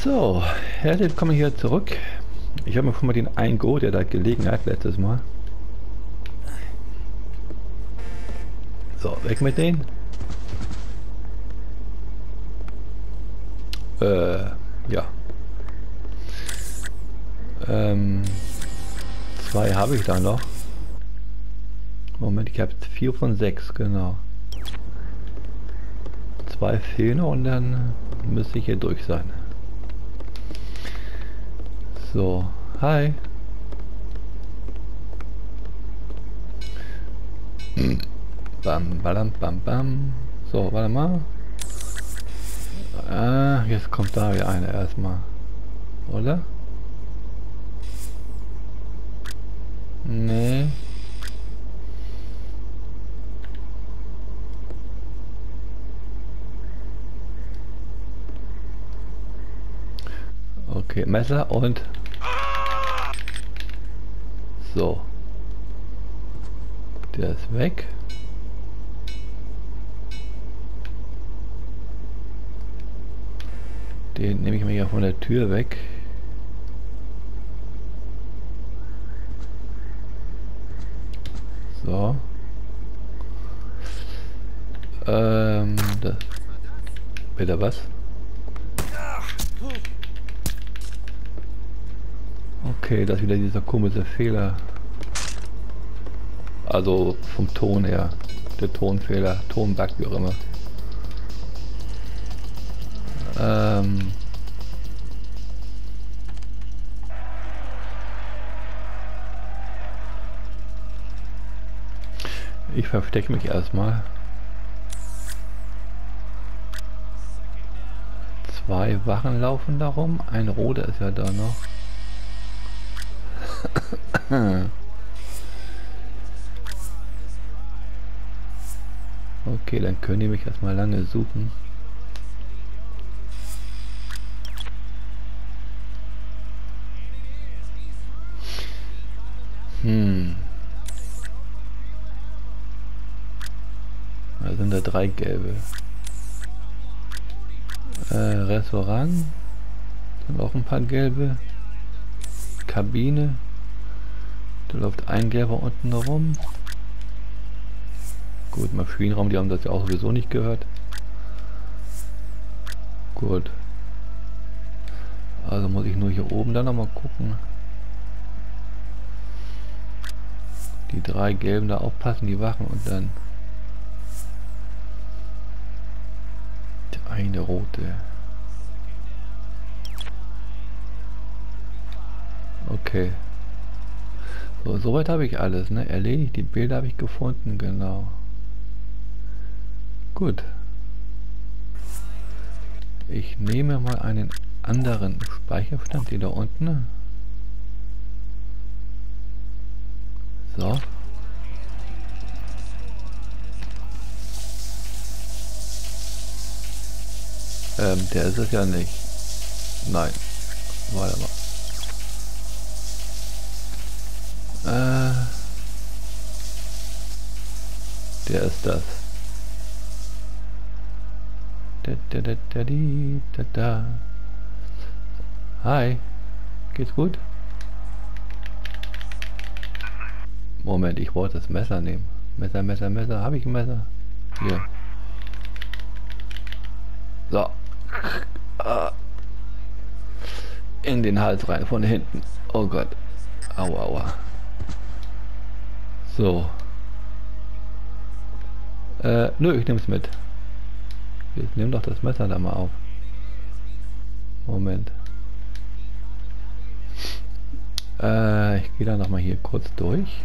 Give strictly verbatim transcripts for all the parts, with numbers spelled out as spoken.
So, herzlich willkommen hier zurück. Ich habe mir schon mal den einen Go, der da gelegen hat, letztes Mal. So, weg mit denen. Äh, ja. Ähm, zwei habe ich da noch. Moment, ich habe vier von sechs, genau. Zwei fehlen noch und dann müsste ich hier durch sein. So, hi. Bam, bam, bam, bam. So, warte mal. Ah, jetzt kommt da wieder einer erstmal. Oder? Nee. Okay, Messer und... So. Der ist weg. Den nehme ich mir ja von der Tür weg. So. Ähm, das... Bitte was? Okay, das ist wieder dieser komische Fehler. Also vom Ton her. Der Tonfehler, Tonbug, wie auch immer. Ähm... Ich verstecke mich erstmal. Zwei Wachen laufen darum. Ein roter ist ja da noch. Okay, dann können die mich erstmal lange suchen. Hm. Da sind da drei gelbe. Äh, Restaurant. Dann auch ein paar gelbe. Kabine. Da läuft ein gelber unten rum. Gut, Maschinenraum, die haben das ja auch sowieso nicht gehört. Gut. Also muss ich nur hier oben dann nochmal gucken. Die drei gelben da aufpassen, die Wachen und dann eine rote. Okay. So, soweit habe ich alles, ne? Erledigt, die Bilder habe ich gefunden, genau. Gut. Ich nehme mal einen anderen Speicherstand, den da unten. So. Ähm, der ist es ja nicht. Nein. Warte mal. Äh, der ist das. Da, da, da, da, di, da, da. Hi. Geht's gut? Moment, ich wollte das Messer nehmen. Messer, Messer, Messer. Habe ich ein Messer? Hier. So. In den Hals rein, von hinten. Oh Gott. Aua, aua. So. Äh, nö, ich nehme es mit. Jetzt nimm doch das Messer da mal auf. Moment. Äh, ich gehe da noch mal hier kurz durch.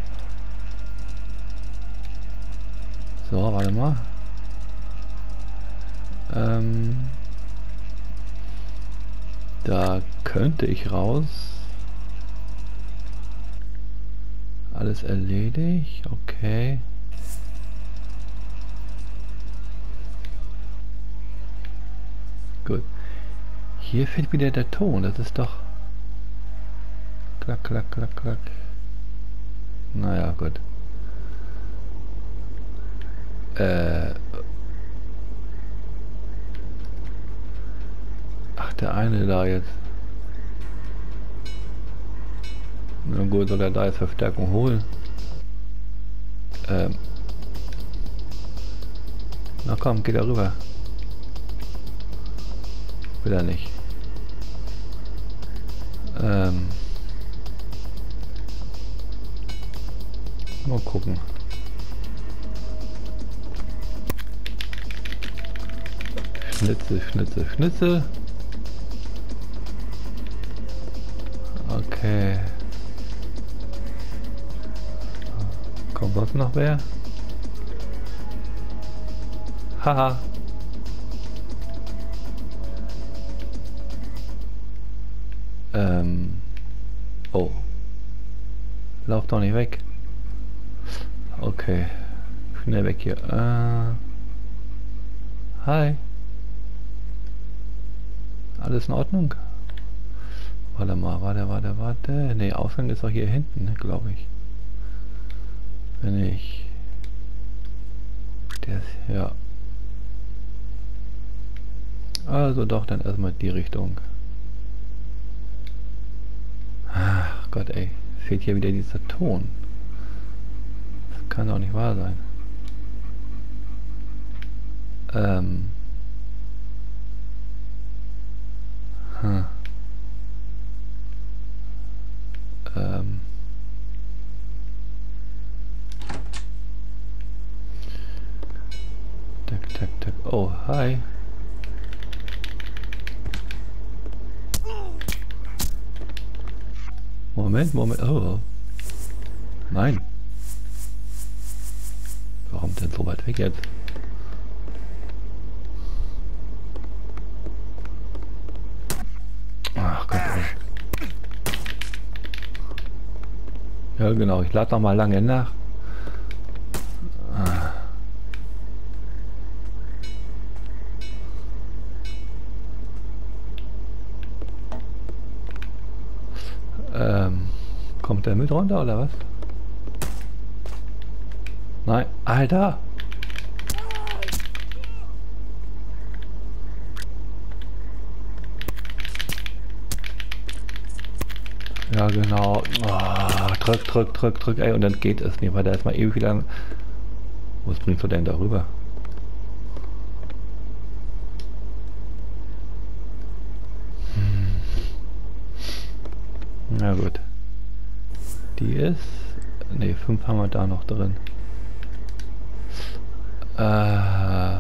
So, warte mal. Ähm, da könnte ich raus. Alles erledigt, okay. Gut. Hier fehlt wieder der Ton, das ist doch... Klack, klack, klack, klack. Naja, gut. Äh... Ach, macht der eine da jetzt? Na gut, soll er da jetzt Verstärkung holen? Ähm. Na komm, geh da rüber. Will er nicht. Ähm. Mal gucken. Schnitzel, Schnitzel, Schnitzel. Okay. Kommt sonst noch wer? Haha. Ähm. Oh. Lauf doch nicht weg. Okay. Schnell weg hier. Äh. Hi. Alles in Ordnung? Warte mal, warte, warte, warte. Ne, Ausgang ist doch hier hinten, ne, glaube ich. Wenn ich... Der ist... Ja. Also doch, dann erstmal die Richtung. Ach Gott, ey. Fehlt hier wieder dieser Ton. Das kann doch nicht wahr sein. Ähm... Hm. Ähm. Tak, tak, tak. Oh, hi. Moment, Moment. Oh. Nein. Warum denn so weit weg jetzt? Ach Gott, ey. Ja genau, ich lade noch mal lange nach. Ah. Ähm, kommt der mit runter oder was? Nein, Alter! Ja genau. Oh, drück, drück, drück, drück, ey, und dann geht es nicht, weil da ist mal ewig lang. Was bringst du denn darüber? Hm. Na gut. Die ist... Ne, fünf haben wir da noch drin. Äh...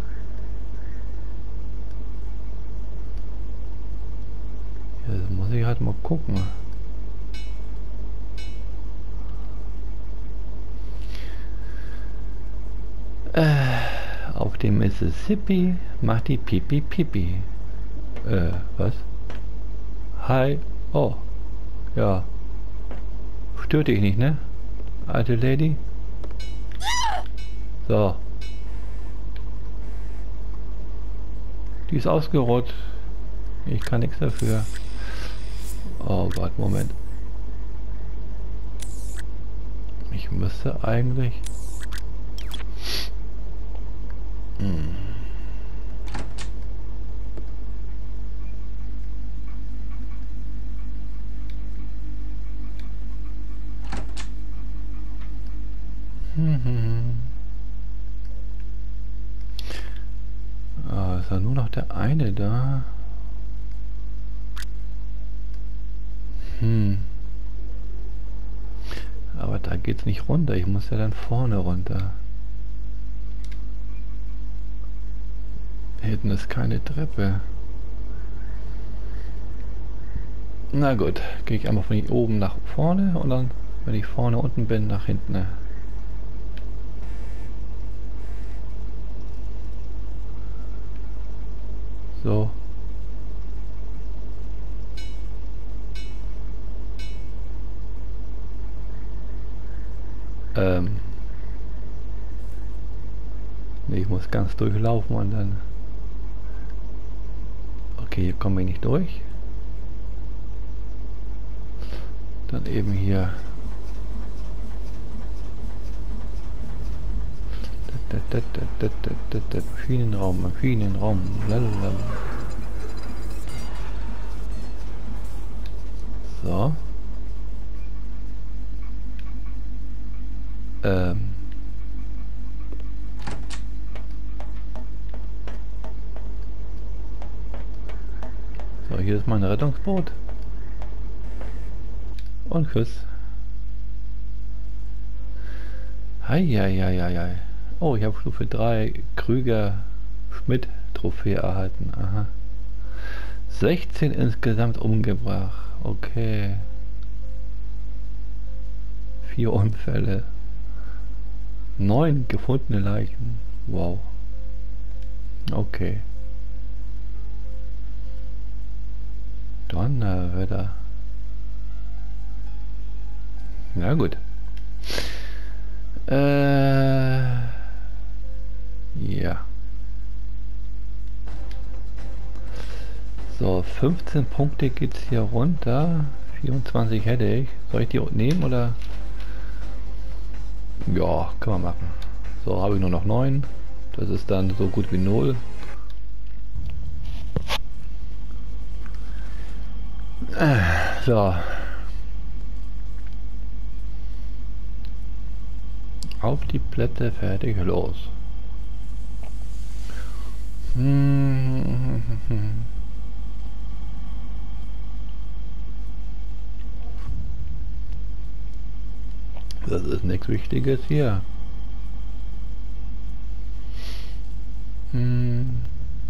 Jetzt muss ich halt mal gucken. Äh, auf dem Mississippi macht die Pipi Pipi. Äh, was? Hi. Oh. Ja. Stört dich nicht, ne? Alte Lady? So. Die ist ausgerutscht. Ich kann nichts dafür. Oh Gott, Moment. Ich müsste eigentlich... Hm. Hm, hm. Ah, ist ja nur noch der eine da. Hm. Aber da geht's nicht runter. Ich muss ja dann vorne runter. Hinten ist keine Treppe. Na gut, gehe ich einfach von hier oben nach vorne und dann, wenn ich vorne unten bin, nach hinten. So. Ähm. Nee, ich muss ganz durchlaufen und dann... Okay, hier kommen wir nicht durch. Dann eben hier. Maschinenraum, Maschinenraum. Lalalala. So. Ähm. So, hier ist mein Rettungsboot. Und tschüss. Heieieiei. Oh, ich habe Stufe drei Krüger-Schmidt-Trophäe erhalten. Aha. sechzehn insgesamt umgebracht. Okay. Vier Unfälle. Neun gefundene Leichen. Wow. Okay. Donnerwetter. Na gut. Äh, ja. So, fünfzehn Punkte geht's hier runter. vierundzwanzig hätte ich. Soll ich die nehmen oder? Ja, kann man machen. So, habe ich nur noch neun. Das ist dann so gut wie null. So. Auf die Plätze, fertig, los. Das ist nichts Wichtiges hier. Hm.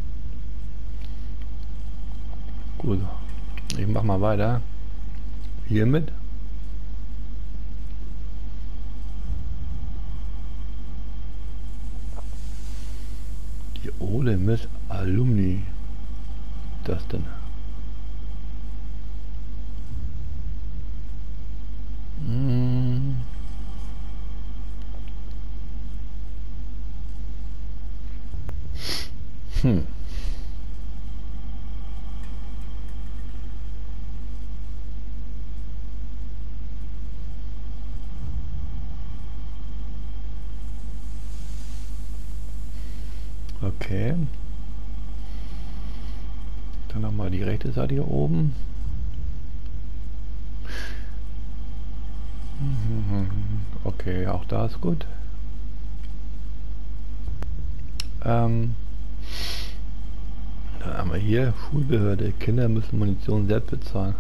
Gut. Ich mach mal weiter. Hiermit. Die Ole Miss Alumni. Das denn? Hm. Hm. Okay. Dann nochmal die rechte Seite hier oben. Okay, auch da ist gut. Ähm, dann haben wir hier Schulbehörde. Kinder müssen Munition selbst bezahlen.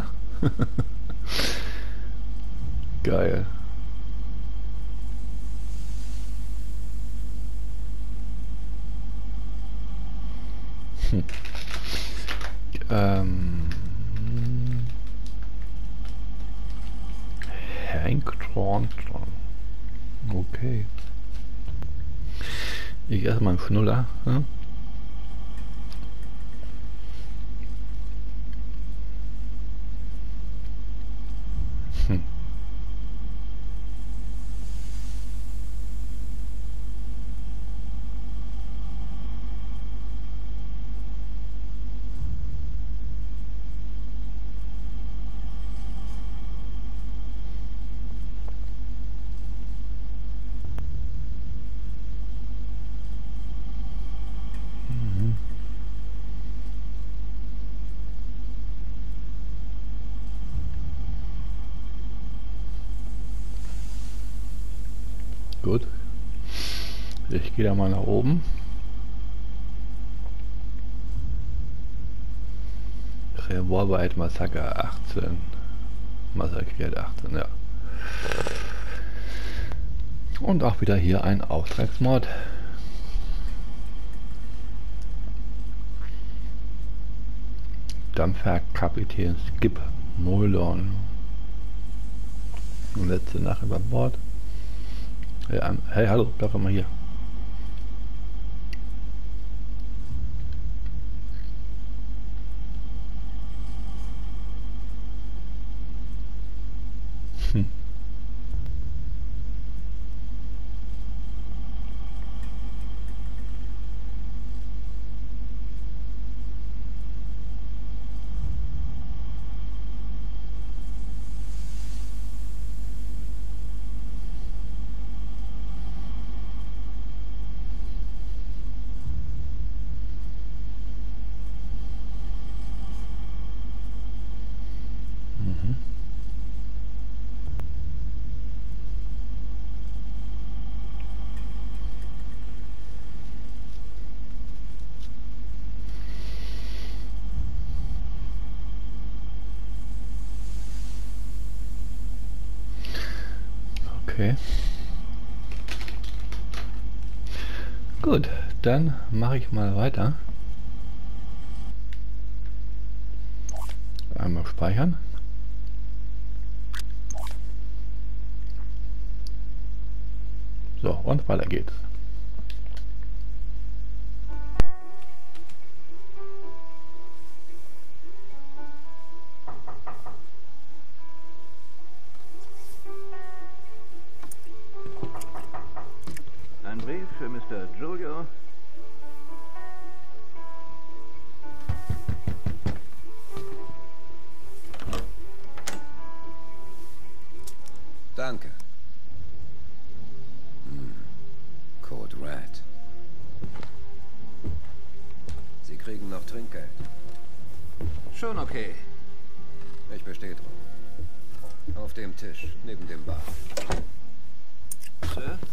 Geil. Hm. Ähm. Hank Thornton. Okay. Ich erstmal einen Schnuller. Ja? Hm. Gut. Ich gehe da mal nach oben. Revolverheit Massaker achtzehn. Massakriert achtzehn, ja. Und auch wieder hier ein Auftragsmord. Dampferkapitän Skip Mollon. Letzte Nacht über Bord. Ja, hey, hallo, bleib doch mal hier. Hm. Okay. Gut, dann mache ich mal weiter. Einmal speichern. So, und weiter geht's. Ein Brief für Mister Giulio. Danke. Hm. Code Red. Sie kriegen noch Trinkgeld. Schon okay. Ich bestehe drauf. Auf dem Tisch, neben dem Bar. Sir?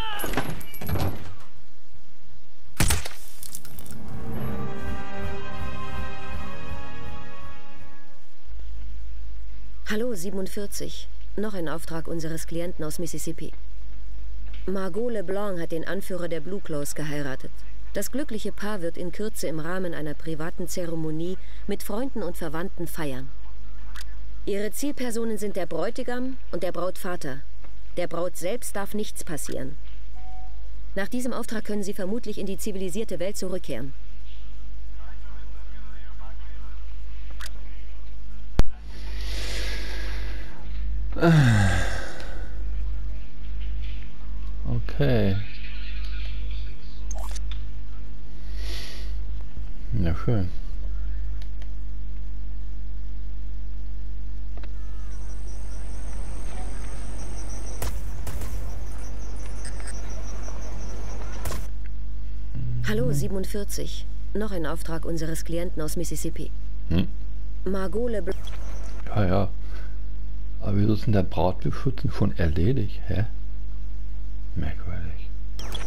Hallo, siebenundvierzig. Noch ein Auftrag unseres Klienten aus Mississippi. Margot LeBlanc hat den Anführer der Blue Claws geheiratet. Das glückliche Paar wird in Kürze im Rahmen einer privaten Zeremonie mit Freunden und Verwandten feiern. Ihre Zielpersonen sind der Bräutigam und der Brautvater. Der Braut selbst darf nichts passieren. Nach diesem Auftrag können Sie vermutlich in die zivilisierte Welt zurückkehren. Okay. Ja, schön. Hallo, siebenundvierzig. Noch ein Auftrag unseres Klienten aus Mississippi. Hm? Margot LeBlanc. Ja, ja. Aber wieso ist denn der Brautbeschützen schon erledigt? Hä? Merkwürdig.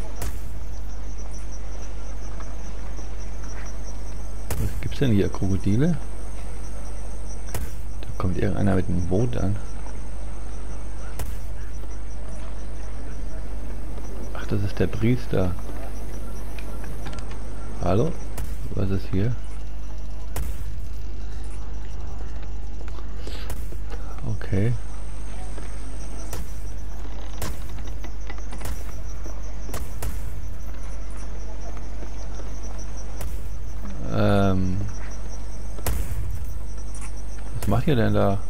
Was gibt's denn hier? Krokodile? Da kommt irgendeiner mit einem Boot an. Ach, das ist der Priester. Hallo? Was ist hier? Okay. Ähm. Was macht ihr denn da?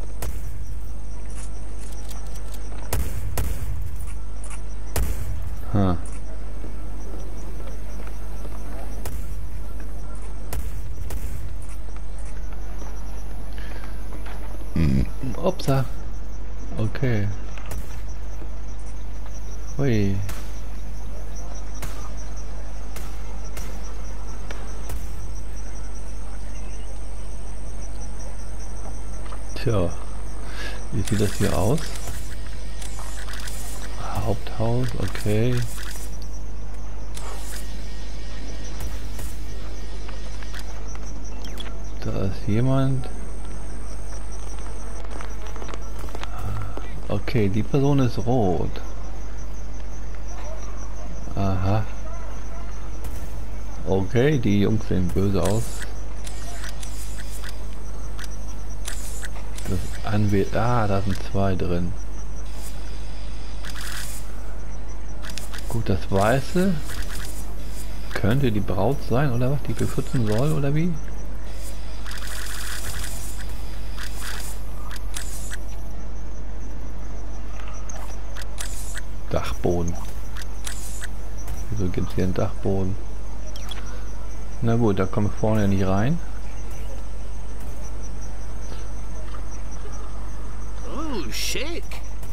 Hm. Upsa. Okay. Hui. Tja. Wie sieht das hier aus? Haupthaus, okay. Da ist jemand. Okay, die Person ist rot. Aha. Okay, die Jungs sehen böse aus. Das Anwähl... Ah, da sind zwei drin. Gut, das Weiße könnte die Braut sein, oder was? Die beschützen soll, oder wie? Dachboden. Wieso gibt es hier einen Dachboden? Na gut, da komme ich vorne nicht rein. Oh, schick.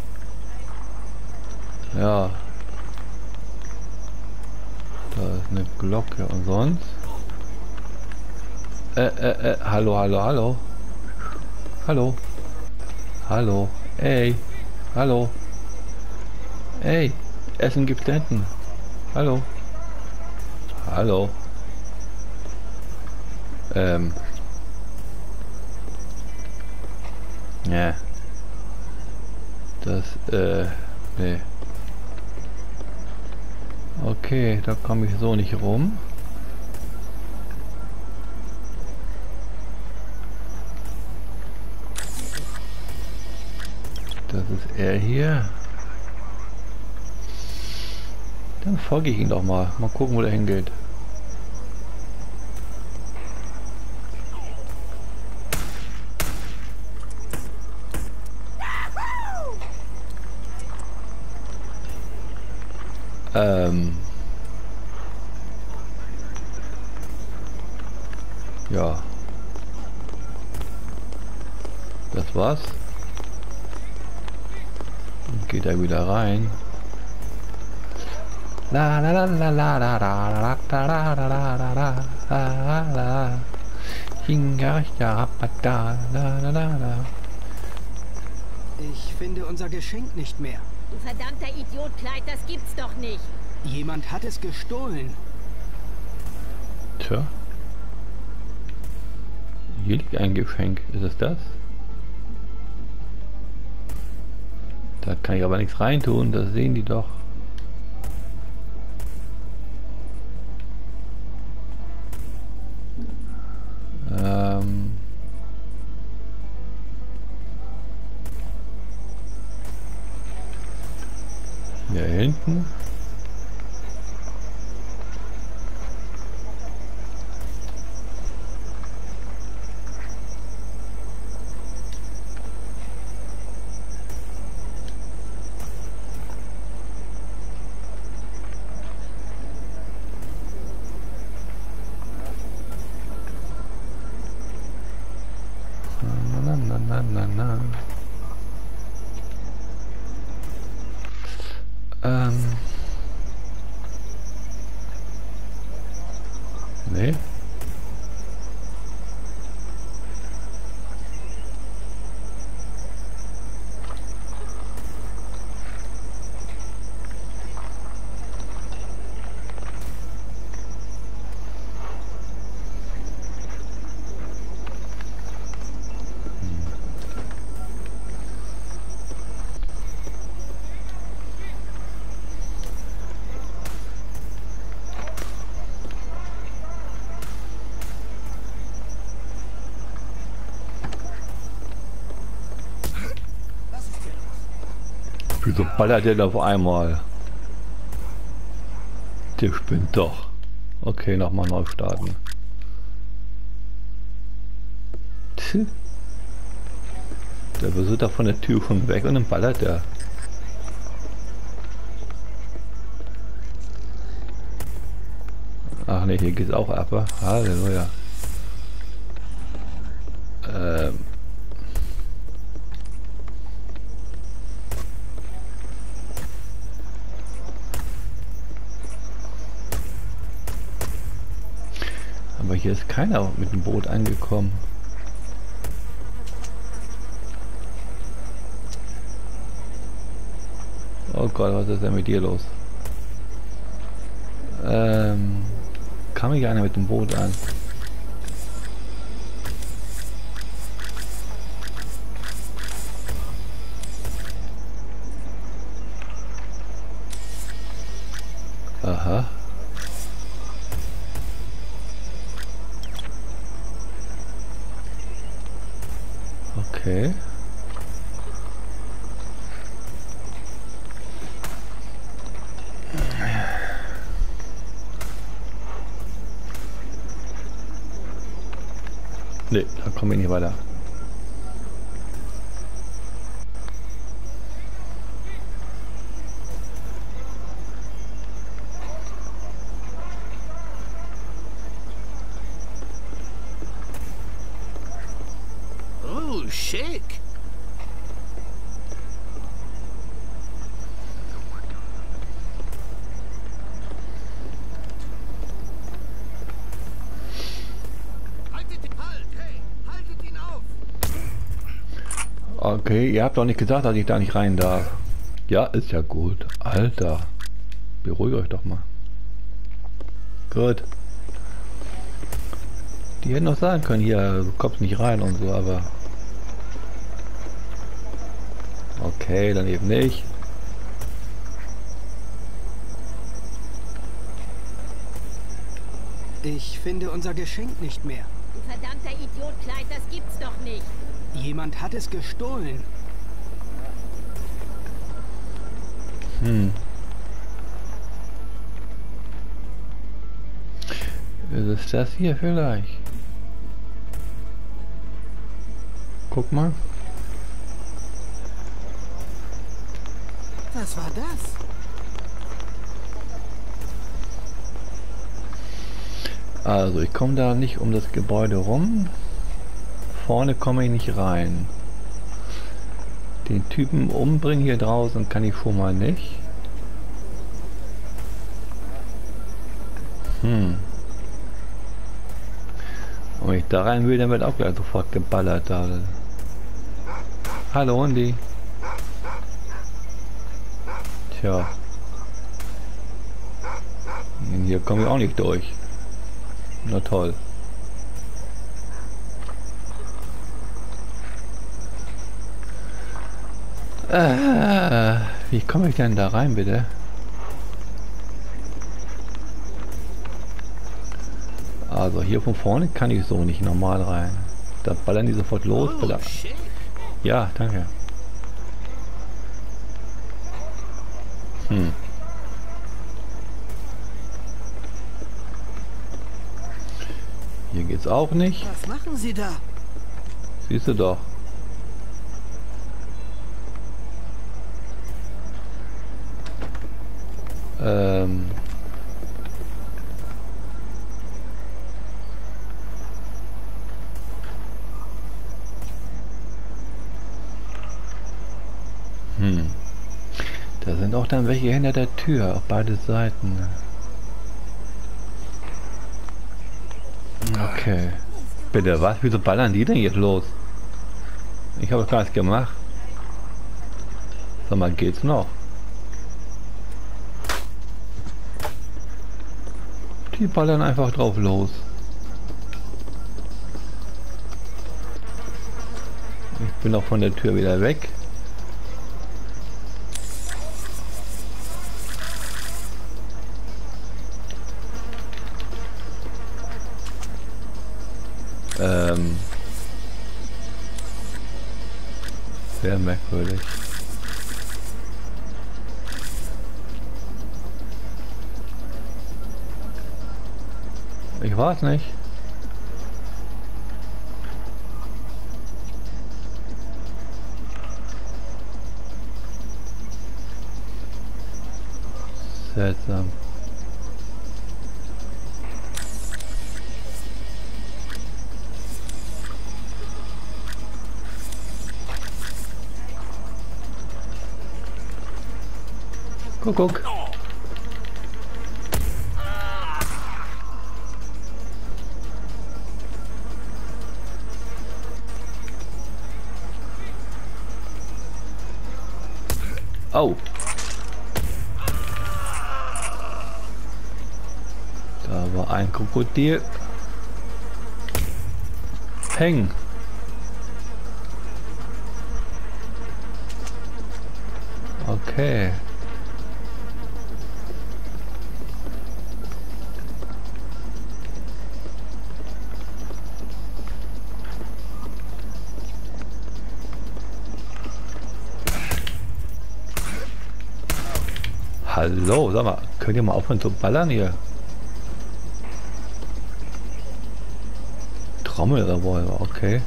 Ja. Da ist eine Glocke und sonst. Äh, äh, äh, hallo, hallo, hallo. Hallo. Hallo. Ey. Hallo. Ey, Essen gibt's da hinten. Hallo. Hallo. Ähm. Ja. Das, äh, Nee. Okay, da komme ich so nicht rum. Das ist er hier. Dann folge ich ihn doch mal. Mal gucken, wo der hingeht. Ähm. Ja. Das war's. Und geht er wieder rein. La la la la la la la la la la la la la la la. Ich finde unser Geschenk nicht mehr. Du verdammter Idiot, Clyde, das gibt's doch nicht. Jemand hat es gestohlen. Tja. Hier liegt ein Geschenk. Ist es das? Da kann ich aber nichts reintun. Das sehen die doch. Ähm... Hier hinten. Na, na, na, na, na. Ähm. Nee. Wieso ballert der auf einmal? Der spinnt doch. Okay, nochmal neu starten. Tch. Der versucht da von der Tür schon weg und dann ballert der. Ach ne, hier geht's auch ab. Halleluja. Ähm. Aber hier ist keiner mit dem Boot angekommen. Oh Gott, was ist denn mit dir los? Ähm, kam hier einer mit dem Boot an? Aha. Okay. Nee, da kommen wir nicht weiter. Oh, schick. Okay, ihr habt doch nicht gesagt, dass ich da nicht rein darf. Ja, ist ja gut. Alter. Beruhigt euch doch mal. Gut. Die hätten noch sagen können, hier, du kommst nicht rein und so, aber... Okay, dann eben nicht. Ich finde unser Geschenk nicht mehr. Du verdammter Idiot, Clyde, das gibt's doch nicht. Jemand hat es gestohlen. Hm. Ist das hier vielleicht? Guck mal. Was war das? Also ich komme da nicht um das Gebäude rum. Vorne komme ich nicht rein. Den Typen umbringen hier draußen kann ich schon mal nicht. Hm. Und wenn ich da rein will, dann wird auch gleich sofort geballert. Da. Hallo Andy. Tja. Hier komme ich auch nicht durch. Na toll. Äh, wie komme ich denn da rein, bitte? Also hier von vorne kann ich so nicht normal rein. Da ballern die sofort los. Oh, shit. Ja, danke. Hm. Hier geht's auch nicht. Was machen Sie da? Siehst du doch. Ähm. Hm. Da sind auch dann welche hinter der Tür, auf beide Seiten. Okay. Bitte was? Wieso ballern die denn jetzt los? Ich habe gar nichts gemacht. Sag mal, geht's noch? Die ballern einfach drauf los. Ich bin auch von der Tür wieder weg. Ähm. Sehr merkwürdig. Ich weiß nicht. Seltsam. Guck, guck. Oh. Da war ein Krokodil. Peng. Okay. Hallo, sag mal, könnt ihr mal aufhören zu ballern hier? Trommelrevolver, okay.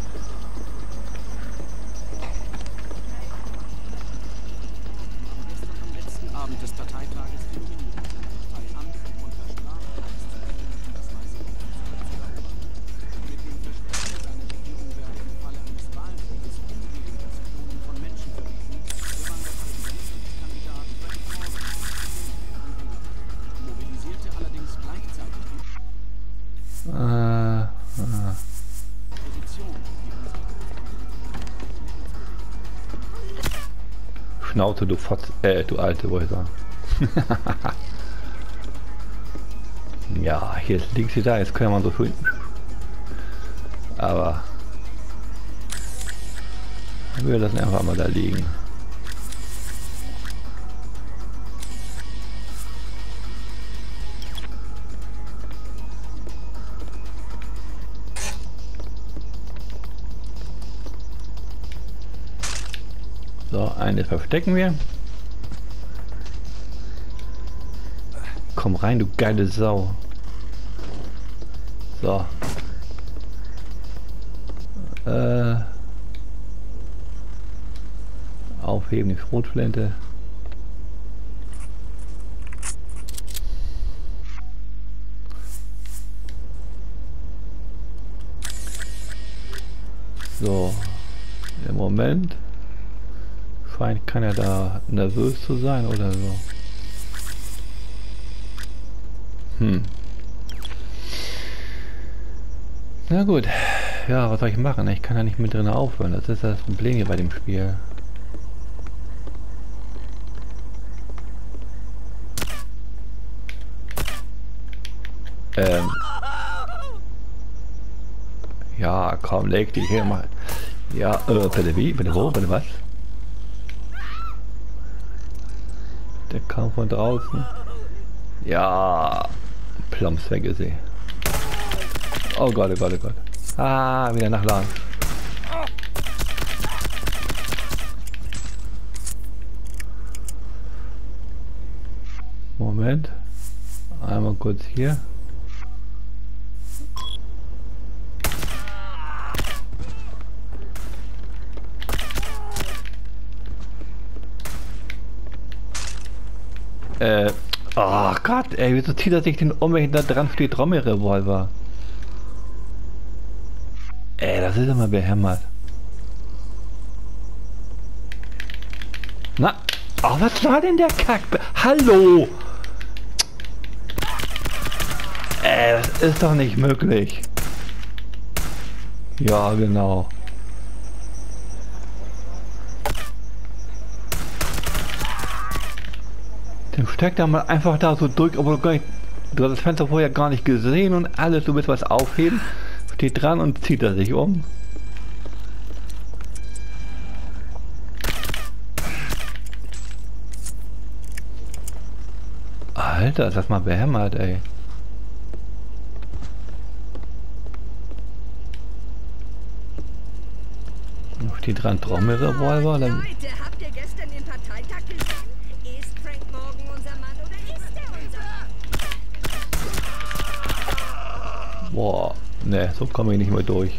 Am letzten Abend des Parteitages in Wien bei Amt unter Strafe das Weiße Haus mit dem Versprechen, seine Regierung werde im Falle eines Wahlkrieges umgehend das Klonen von Menschen verbieten, gewann der Präsidentschaftskandidat Frank Corbyn mobilisierte allerdings gleichzeitig die Äh, äh. Position, die Schnauze, du Fotz, äh, du Alte, wollte ich sagen. Ja, hier liegt sie da, jetzt können wir mal so viel. Aber wir lassen einfach mal da liegen. So, eine verstecken wir. Komm rein, du geile Sau. So. Äh. Aufheben die Schrotflinte. So. Im Moment scheint keiner da nervös zu sein oder so. Hm. Na gut. Ja, was soll ich machen? Ich kann ja nicht mit drin aufhören. Das ist das Problem hier bei dem Spiel. Ähm. Ja, komm, leg dich hier mal. Ja, äh, bitte wie? Bitte wo? Bitte was? Der kam von draußen. Ja, plumps weggesehen. Oh Gott, oh Gott, oh Gott. Ah, wieder nachladen. Moment. Einmal kurz hier. Äh, oh Gott, ey, wieso zieht er sich den um, wenn da dran steht Trommelrevolver? Ey, das ist immer behämmert. Na, oh, was war denn der Kack? Hallo! Ey, das ist doch nicht möglich. Ja, genau. Dann steckt er mal einfach da so durch, aber du, gar nicht, du hast das Fenster vorher gar nicht gesehen und alles, du willst was aufheben, steht dran und zieht er sich um. Alter, ist das mal behämmert, ey. Noch die dran Trommelrevolver, dann... Leute, habt ihr gestern den Parteitag gesehen? Ist Frank morgen unser Mann oder ist er unser Mann? Boah, ne, so komme ich nicht mehr durch.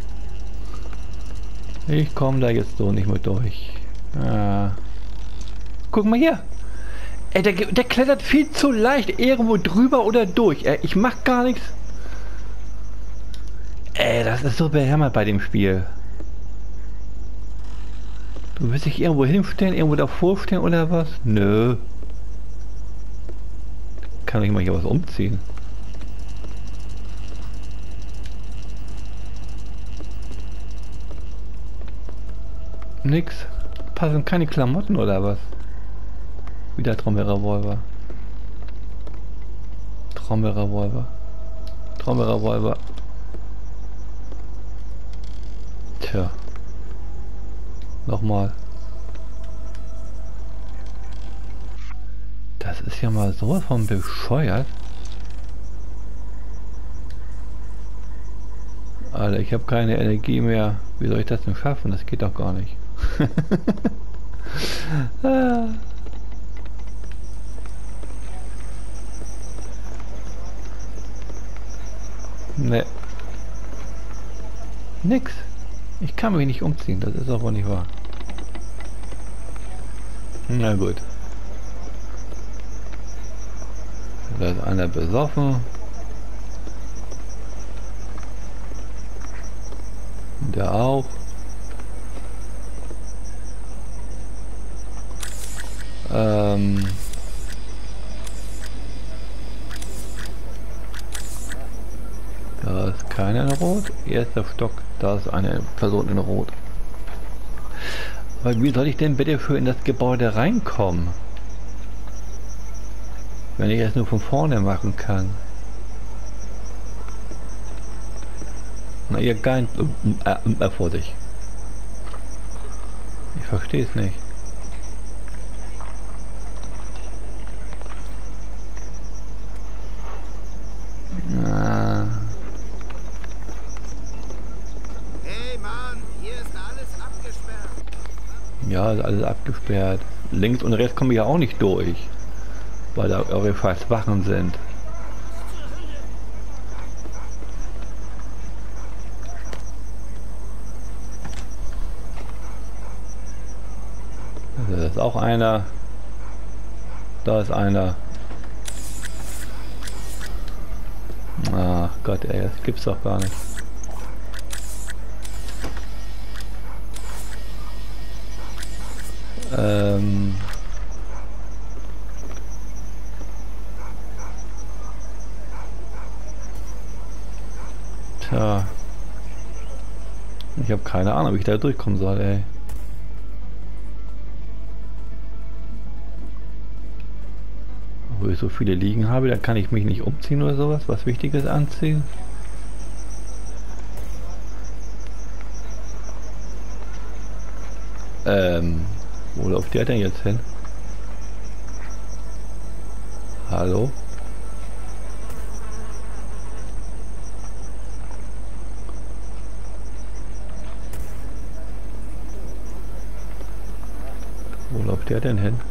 Ich komme da jetzt so nicht mehr durch. Ah. Guck mal hier. Ey, der, der klettert viel zu leicht irgendwo drüber oder durch. Ey, ich mach gar nichts. Ey, das ist so behämmert bei dem Spiel. Du willst dich irgendwo hinstellen, irgendwo davor stehen oder was? Nö. Kann ich mal hier was umziehen? Nix. Passen keine Klamotten oder was? Wieder Trommelrevolver. Trommelrevolver. Trommelrevolver. Tja. Nochmal. Das ist ja mal sowas von bescheuert. Alter, ich habe keine Energie mehr. Wie soll ich das denn schaffen? Das geht doch gar nicht. ah. Ne. Nix. Ich kann mich nicht umziehen, das ist aber nicht wahr. Na gut. Da ist einer besoffen. Der auch. Ähm. Da ist keiner in Rot. Erster Stock, da ist eine Person in Rot. Aber wie soll ich denn bitte für in das Gebäude reinkommen? Wenn ich es nur von vorne machen kann. Na ihr geil. Äh, äh, Vorsicht. Ich verstehe es nicht. Ah. Ja, Ja, ist alles abgesperrt. Links und rechts komme ich ja auch nicht durch, weil da eure fast Wachen sind. Da ist auch einer. Da ist einer. Ach Gott, ey, das gibt's doch gar nicht. Ähm. Tja. Ich habe keine Ahnung, wie ich da durchkommen soll, ey. Wo ich so viele liegen habe, dann kann ich mich nicht umziehen oder sowas, was Wichtiges anziehen. Ähm, wo läuft der denn jetzt hin? Hallo? Wo läuft der denn hin?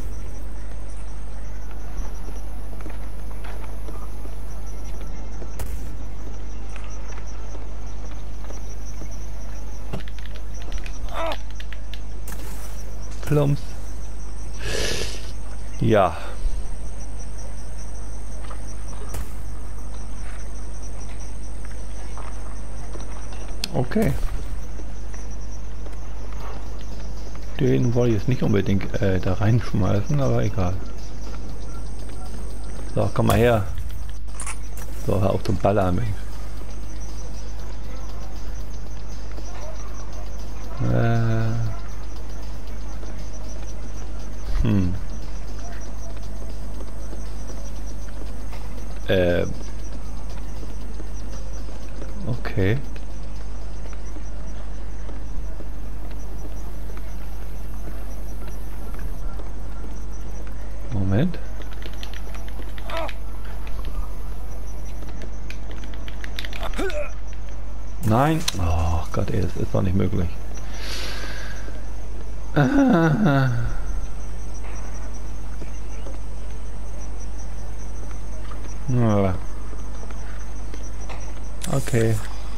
Plumps. Ja. Okay. Den wollte ich jetzt nicht unbedingt äh, da reinschmeißen, aber egal. So, komm mal her. So, hör auf zum Ballern, Mensch. Äh. Hm. Äh. Okay. Moment. Nein. Oh Gott, ey, das ist doch nicht möglich. Ah. Ja. Okay.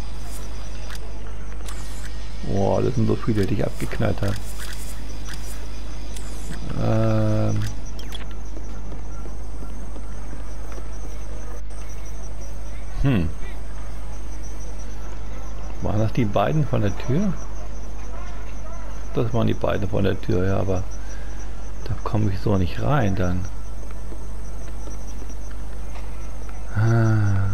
Boah, das sind so viele, die ich abgeknallt habe. Ähm. Hm. Waren das die beiden von der Tür? Das waren die beiden von der Tür, ja, aber da komme ich so nicht rein dann. Ah.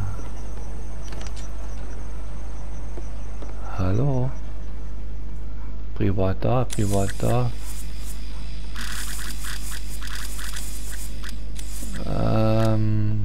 Hallo? Privat da, privat da. Ähm.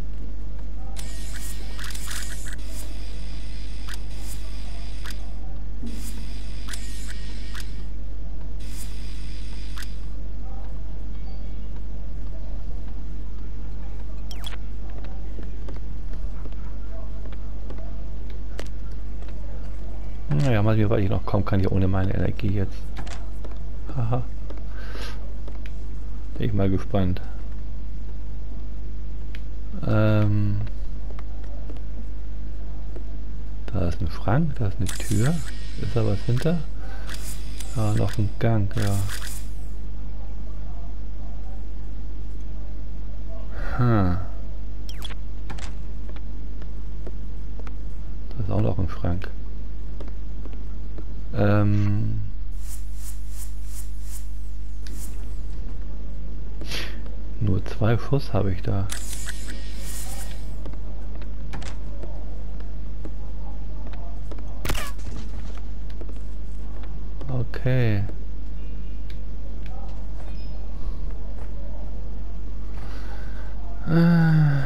Naja, mal wie weit ich noch kommen kann hier ohne meine Energie jetzt. Haha. Bin ich mal gespannt. Ähm. Da ist ein Schrank, da ist eine Tür. Ist da was hinter? Ja, noch ein Gang, ja. Hm. Da ist auch noch ein Schrank. Ähm. Nur zwei Schuss habe ich da. Okay. Ah.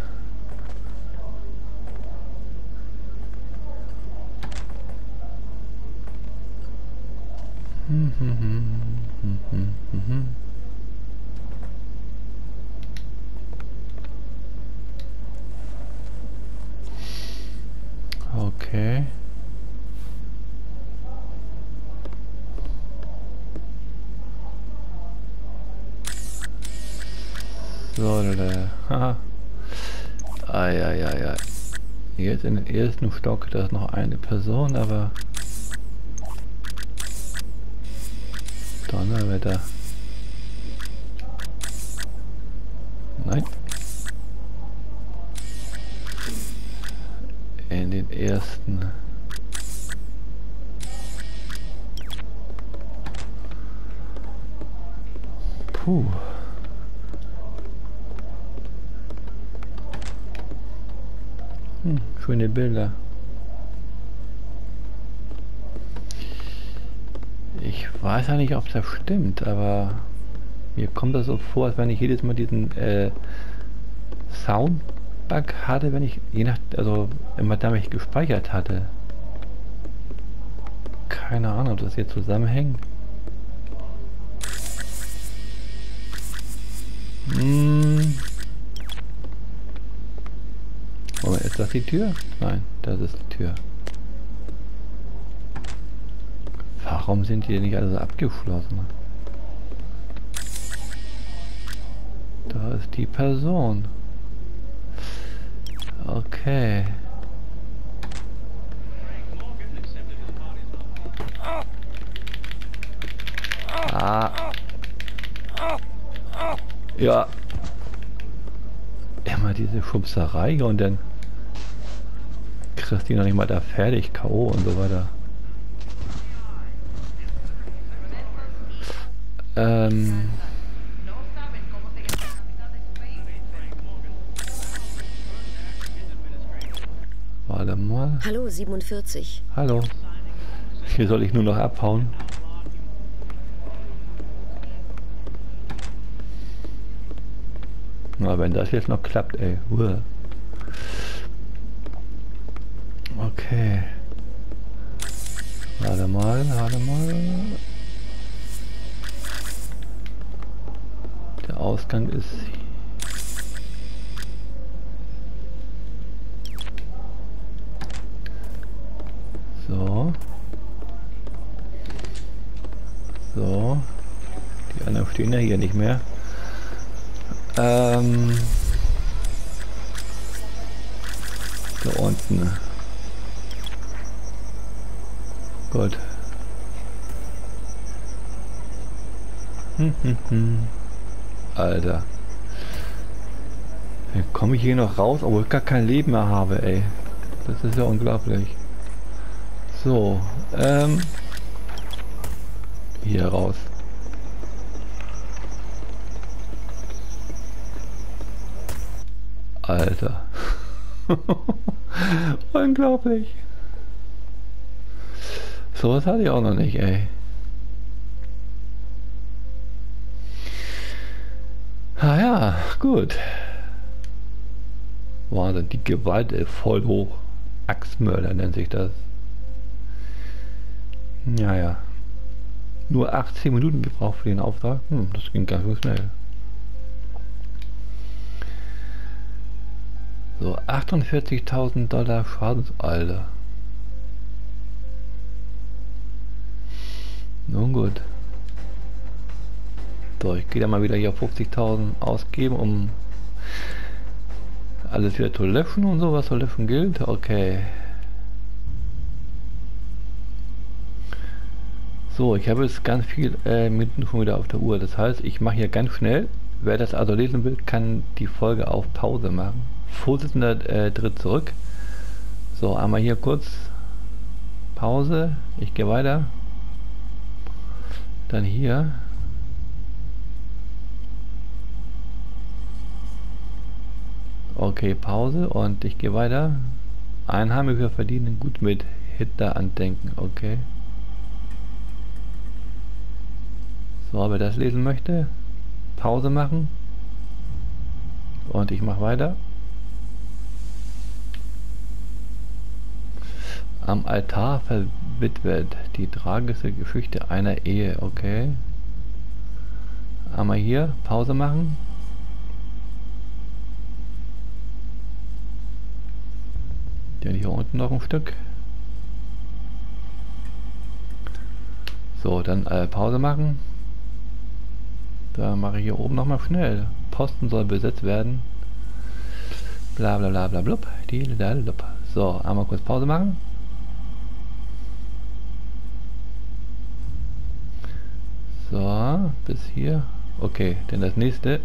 Hm, hm, hm, hm, hm, hm, hm. Okay. jetzt in den ersten Stock, da ist noch eine Person, aber Donnerwetter. Nein. In den ersten. Puh. Hm, schöne Bilder. Ich weiß ja nicht, ob das stimmt, aber mir kommt das so vor, als wenn ich jedes Mal diesen äh, Soundbug hatte, wenn ich, je nach, also immer damit ich gespeichert hatte. Keine Ahnung, ob das hier zusammenhängt. Hm. Moment, ist das die Tür? Nein, das ist die Tür. Warum sind die denn nicht alle so abgeschlossen? Da ist die Person. Okay. Ah. Ja. Immer diese Schubserei und dann kriegst du noch nicht mal da fertig, K O und so weiter. Ähm. Warte mal. Hallo, siebenundvierzig. Hallo. Hier soll ich nur noch abhauen. Na, wenn das jetzt noch klappt, ey. Uah. Okay. Warte mal, warte mal. Der Ausgang ist... So. So. Die anderen stehen ja hier nicht mehr. Ähm. Da unten. Gut. Hm, hm, hm. Alter. Dann komme ich hier noch raus, obwohl ich gar kein Leben mehr habe, ey. Das ist ja unglaublich. So, ähm. Hier raus. Alter. Unglaublich. So was hatte ich auch noch nicht, ey. Ah ja, gut. Wahnsinn, die Gewalt ist voll hoch. Axtmörder nennt sich das. Ja, ja. Nur achtzehn Minuten gebraucht für den Auftrag. Hm, das ging ganz schön schnell. So, achtundvierzigtausend Dollar Schadensalter. Nun gut. So, ich gehe da mal wieder hier fünfzigtausend ausgeben, um alles wieder zu löschen und so, was zu löschen gilt. Okay. So, ich habe jetzt ganz viel äh, Minuten schon wieder auf der Uhr. Das heißt, ich mache hier ganz schnell. Wer das also lesen will, kann die Folge auf Pause machen. Vorsitzender äh, tritt zurück. So, einmal hier kurz Pause. Ich gehe weiter. Dann hier. Okay, Pause und ich gehe weiter. Einheimische verdienen gut mit Hitler-Andenken. Okay. So, wer das lesen möchte, Pause machen. Und ich mache weiter. Am Altar verwitwet, die tragische Geschichte einer Ehe. Okay. Einmal hier, Pause machen. Dann hier unten noch ein Stück. So, dann äh, Pause machen. Da mache ich hier oben nochmal schnell. Posten soll besetzt werden. Bla bla bla bla blub. So, einmal kurz Pause machen. So, bis hier. Okay, denn das nächste.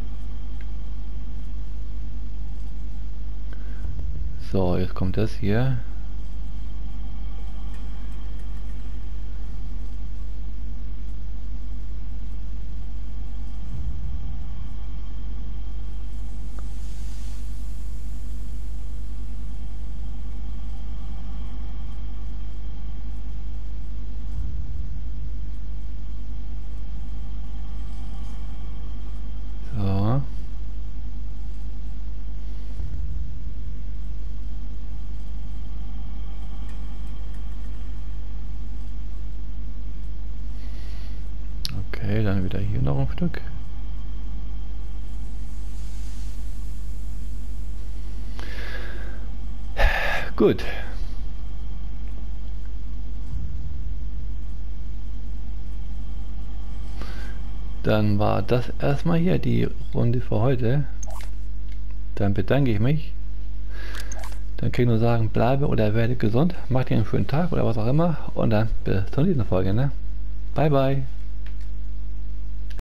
So, jetzt kommt das hier. So. Okay, dann wieder hier noch ein Stück. Gut. Dann war das erstmal hier die Runde für heute. Dann bedanke ich mich. Dann kann ich nur sagen, bleibe oder werde gesund. Macht dir einen schönen Tag oder was auch immer. Und dann bis zur nächsten Folge. Ne? Bye, bye.